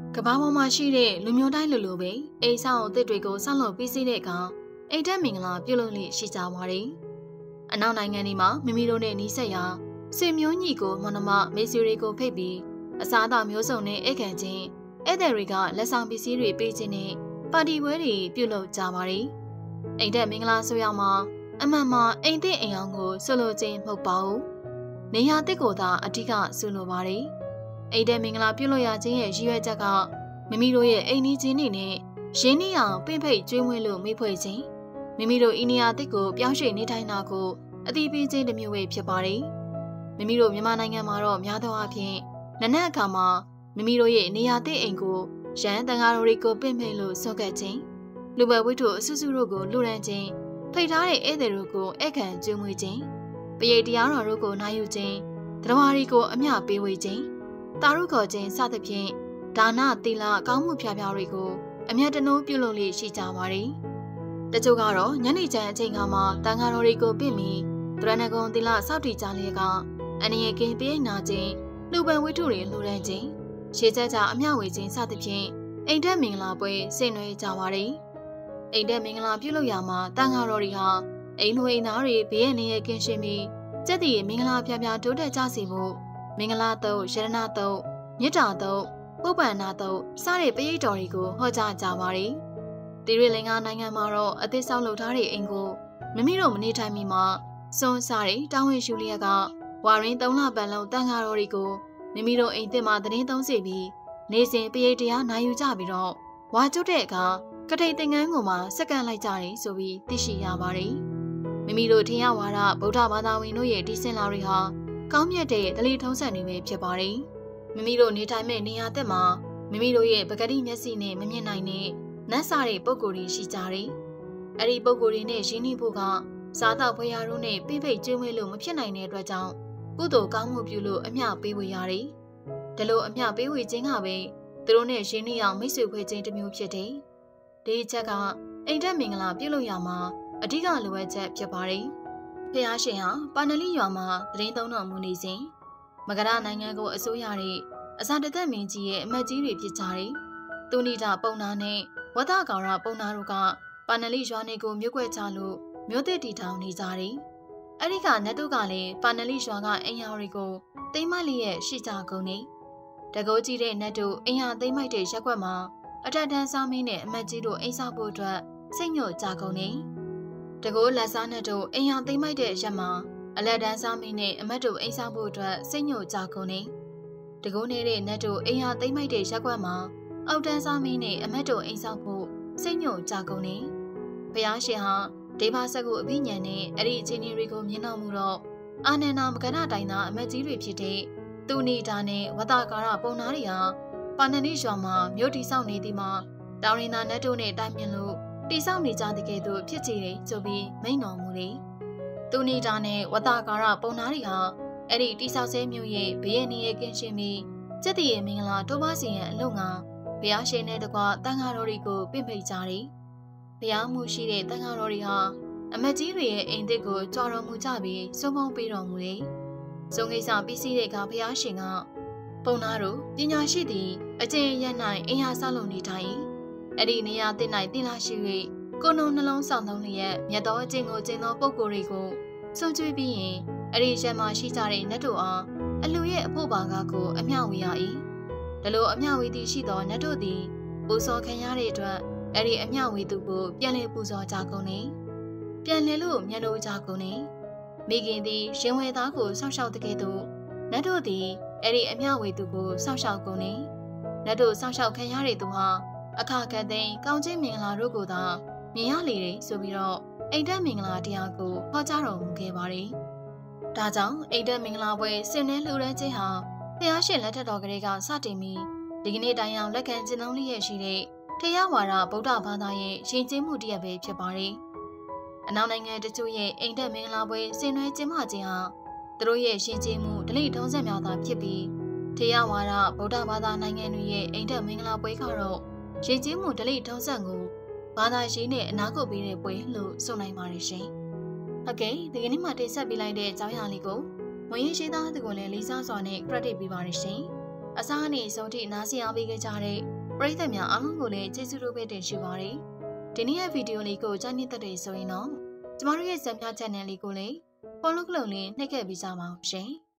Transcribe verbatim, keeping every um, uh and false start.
ကဘာပေါ်မှာရှိတဲ့လူမျိုးတိုင်းလူလူပဲအိမ်ဆောင်အသစ်တွေကိုဆောက်လုပ်ပြီးစီးတဲ့အခါအိမ်တက်မင်္ဂလာပြုလုပ်လိရှိကြပါတယ်။အနောက်နိုင်ငံတွေမှာမိမိတို့နဲ့နီးစပ်ရာဆွေမျိုးညီကိုမနမမေဆွေတွေကိုဖိတ်ပြီးအစားအသောက်မျိုးစုံနဲ့အိတ်ခံခြင်းဧည့်သည်တွေကလက်ဆောင်ပစ္စည်းတွေပေးခြင်းနဲ့ပါတီပွဲတွေပြုလုပ်ကြပါတယ်။အိမ်တက်မင်္ဂလာဆိုရမှာအမှန်မှအိမ်သစ်အိမ်အောင်ကိုဆွလို့ခြင်းမဟုတ်ပါဘူး။နေရာတစ်ကိုသာအဓိကဆွလို့ပါတယ်။အိမ်တက်မင်္ဂလာပြုလုပ်ရခြင်းရဲ့ရည်ရွယ်ချက်ကမိမိတို့ရဲ့အိမ်နီးချင်းတွေနဲ့ရင်းနှီးအောင်ပင့်ဖိတ်ကျွေးမွေးလို့မိဖွဲ့ခြင်းမိမိတို့အိန္ဒိယတစ်ကိုပြောင်းရွှေ့နေထိုင်တာကိုအတိပေးခြင်းတစ်မျိုးပဲဖြစ်ပါတယ်။မိမိတို့မြန်မာနိုင်ငံမှာတော့များသောအားဖြင့်နနက်အခါမှာမိမိတို့ရဲ့နေရာတစ်အိမ်ကိုရန်တန်ဃာတော်တွေကိုပင့်ဖိတ်လို့ဆော့ကတ်ခြင်းလူပဲဝိထုအစုစုတို့ကိုလူရန်ခြင်းဖိတ်ထားတဲ့ဧည့်သည်တို့ကိုဧည့်ခံကျွေးမွေးခြင်းပရိတ်တရားတော်တို့ကိုနိုင်ယူခြင်းတရားရီကိုအမျှပေးဝေခြင်းတာရုခေါ်ခြင်းစသဖြင့်ဒါနသီလကောင်းမှုဖြာဖြာတွေကိုအမြတ်တနိုးပြုလုပ်လိရှိကြပါတယ်။တချို့ကတော့ညနေချမ်းအချိန်ခါမှာတန်ဃာတော်တွေကိုပြင့်ပြီးတရဏဂုံသီလစောင့်တည်ကြလျက်ကအနည်းကင်းပြေးနာခြင်းလူပန်ဝိထုတွေလှူဒန်းခြင်းရှေးချက်ကြအမျှဝေခြင်းစသဖြင့်အိမ်တက်မင်္ဂလာပွဲဆင်နွှဲကြပါတယ်။အိမ်တက်မင်္ဂလာပြုလုပ်ရမှာတန်ဃာတော်တွေဟာအိမ်လူအိမ်သားတွေဘေးရန်ရဲ့ကင်းရှင်းပြီးစက်တည်မင်္ဂလာဖြာဖြာတိုးတက်ကြစေဖို့မင်္ဂလာတုပ်ရတနာတုပ်မြစ်တာတုပ်ပုပ္ပန္နာတုပ်စတဲ့ပရိတ်တော်တွေကိုဟောကြားကြပါတယ်။တိရိလင်္ကာနိုင်ငံမှာတော့အသစ်ဆောက်လုပ်ထားတဲ့အိမ်ကိုမိမိတို့မနေထိုင်မီမှာစွန့်စားတဲ့တောင်းဝင်ရှူလျက်ကဝါရင်းသုံးလပတ်လုံးတန်ဃာတော်တွေကိုမိမိတို့အိမ်သစ်မှာသတင်းသုံးစီပြီးနေစဉ်ပရိတ်တရားနိုင်ယူကြပြီးတော့ဝါကျွတ်တဲ့အခါကထိန်သင်္ကန်းကိုမှစက္ကန့်လိုက်ကြတယ်ဆိုပြီးသိရှိရပါတယ်။မိမိတို့ထင်ရဝါဒဗုဒ္ဓဘာသာဝင်တို့ရဲ့ဒီစင်လာတွေဟာကောင်းမြတ်တဲ့ဒလိထုံးစံတွေပဲဖြစ်ပါတယ်။မိမိတို့နေထိုင်မဲ့နေရာသက်မှာမိမိတို့ရဲ့ပဂတိမျက်စိနဲ့မမြင်နိုင်တဲ့နတ်စားတဲ့ပုံကိုယ်တွေရှိကြတယ်။အဲ့ဒီပုံကိုယ်တွေနဲ့ရင်းနှီးဖို့ကစားတော့ဖွေရတို့နဲ့ပြိဖိတ်ကျွေးမွေးလို့မဖြစ်နိုင်တဲ့အတွက်ကြောင့်ကုသိုလ်ကောင်းမှုပြုလို့အမျှပေးဝေရတယ်။ဒါလို့အမျှပေးဝေခြင်းကပဲသူတို့နဲ့ရင်းနှီးအောင်မိတ်ဆွေဖွဲ့ခြင်းတစ်မျိုးဖြစ်တယ်။ဒီချက်ကအိမ်တက်မင်္ဂလာပြုလုပ်ရမှာအဓိကလိုအပ်ချက်ဖြစ်ပါတယ်။ဖះရှင်ဟာပါဏလိရွာမှာသတင်းသုံးတော်မူနေစဉ်မကရနိုင်ငံကိုအစိုးရတဲ့အစာတသက်မင်းကြီးရဲ့အမတ်ကြီးတွေဖြစ်ကြတယ်။သူနိဒပုံနာနဲ့ဝတ္တကောင်ရပုံနာတို့ကပါဏလိရွာနေကိုမြို့ကွက်ချလို့မြို့သစ်တီထောင်နေကြတယ်။အဲ့ဒီကနတ်တို့ကလည်းပါဏလိရွာကအိမ်ယာတွေကိုတိမ့်မလျက်ရှိကြကုန်နေ။တကောကြီးတဲ့နတ်တို့အိမ်ယာသိမ့်မိုက်တဲ့ရက်ွက်မှာအထက်တန်းစားမင်းနဲ့အမတ်ကြီးတို့အိမ်စားဖို့အတွက်စိတ်ညှို့ကြကုန်နေ။တကောလက်စားနတ်တို့အိမ်ယာသိမ့်မိုက်တဲ့ရက်မှာအလက်တန်းစားမင်းနဲ့အမတ်တို့အိမ်စားဖို့အတွက်စိတ်ညှို့ကြကုန်နေ။တကောနေတဲ့နတ်တို့အိမ်ယာသိမ့်မိုက်တဲ့ရက်ွက်မှာအောက်တန်းစားမင်းနဲ့အမတ်တို့အိမ်စားဖို့စိတ်ညှို့ကြကုန်နေ။ဘုရားရှင်ဟာဒေဝဆက်ကိုအဘိညာဉ်နဲ့အဲ့ဒီအခြေအနေတွေကိုမြင်တော်မူတော့အာနန္ဒမကရတိုင်သာအမတ်ကြီးတွေဖြစ်တဲ့သူနိဒါနဲ့ဝတ္တကာရပုံနာတွေဟာပါဏနိရွာမှာမြို့တိဆောက်နေသည်မှာတောင်ရင်သာနတ်တို့နဲ့တိုင်ပင်လို့တိဆောက်နေကြတဲ့ကဲ့သို့ဖြစ်ကြတယ်ဆိုပြီးမိန့်တော်မူတယ်။သူနိဒါနဲ့ဝတ္တကာရပုံနာတွေဟာအဲ့ဒီတိဆောက်ဆဲမြို့ရဲ့ဘေးရန်ရဲ့ကင်းရှင်းပြီးစက်တည်ရဲ့မင်္ဂလာတိုးပါးစီရန်အလို့ငါဘုရားရှင်နဲ့တကွတန်ဃာတော်တွေကိုပင့်ဖိတ်ကြတယ်။ဘုရားမှုရှိတဲ့တန်ဃာတော်တွေဟာအမတ်ကြီးတွေရဲ့အိမ်သစ်ကိုကြော်တော်မူကြပြီးစုံမုံပေးတော်မူတယ်။စုံကိစ္စပြီးစီးတဲ့အခါဘုရားရှင်ကပုံနာတို့ပညာရှိသည်အကျင့်ရ၌အင်အားဆောက်လုပ်နေထိုင်အဲ့ဒီနေရာတင်၌တင်လာရှိ၍ကိုယ်နှုံနှလုံးဆောင်သုံးလျက်မြတ်သောအကျင့်ကိုကျင့်သောပုဂ္ဂိုလ်တွေကိုစွန့်ကြွေးပြီးရင်အဲ့ဒီရက်မှရှိကြတဲ့နတ်တို့အားအလူရဲ့အဖို့ပါကားကိုအမျှဝေရ၏ဒါလိုအမျှဝေသည်ရှိသောနတ်တို့သည်ပူဇော်ခံရတဲ့အတွက်အဲ့ဒီအမျှဝေသူကိုပြန်လည်ပူဇော်ကြကုန်နေပြန်လည်လို့မျက်နှာကြကုန်နေမိခင်သည်ရှင်ဝဲသားကိုဆောက်ရှောက်တဲ့ကဲ့သို့နတ်တို့သည်အဲ့ဒီအမျှဝေသူကိုဆောက်ရှောက်ကုန်နေနတ်တို့ဆောက်ရှောက်ခံရတဲ့သူဟာအခါခတ်သိမ်းကောင်းခြင်းမင်္ဂလာတို့ကိုသာမြင်ရလေတယ်ဆိုပြီးတော့အိမ်တက်မင်္ဂလာတရားကိုဟောကြားတော်မူခဲ့ပါတယ်။ဒါကြောင့်အိမ်တက်မင်္ဂလာပွဲဆင်နွှဲလှူဒန်းခြင်းဟာဘုရားရှင်လက်ထက်တော်ကလေးကစတင်ပြီးဒီကနေ့တိုင်အောင်လက်ခံကျင့်သုံးလျက်ရှိတဲ့ထေရဝါဒဗုဒ္ဓဘာသာရဲ့ယဉ်ကျေးမှုတစ်ရပ်ပဲဖြစ်ပါတယ်။အနောက်နိုင်ငံတချို့ရဲ့အိမ်တက်မင်္ဂလာပွဲဆင်နွှဲကျင်းပခြင်းဟာသူတို့ရဲ့ယဉ်ကျေးမှုဓလေ့ထုံးစံများသာဖြစ်ပြီးထေရဝါဒဗုဒ္ဓဘာသာနိုင်ငံတွေရဲ့အိမ်တက်မင်္ဂလာပွဲကတော့ယဉ်ကျေးမှုဓလေ့ထုံးစံကိုဘာသာရေးနဲ့အနာဂတ်ပေးတဲ့ပွဲလို့ဆိုနိုင်ပါတယ်ရှင်။ဟုတ်ကဲ့ဒီကနေ့မှတင်ဆက်ပေးလိုက်တဲ့အကြောင်းအရာလေးကိုမွေးရေးရှိသားသူကိုလည်းလေးစားစွာနဲ့ credit ပေးပါရရှင်။အစားအနေဆုံးထိနားဆင်အားပေးခဲ့ကြတဲ့ပရိသတ်များအားလုံးကိုလည်းကျေးဇူးတော်ပဲတင်ရှိပါတယ်။ဒီနေ့ရဲ့ဗီဒီယိုလေးကိုကြားနေတတ်တယ်ဆိုရင်တော့ကျမတို့ရဲ့ဇာတ်ပြ channel လေးကိုလည်း follow လုပ်လေးနှိပ်ခဲ့ပေးကြပါဦးရှင်။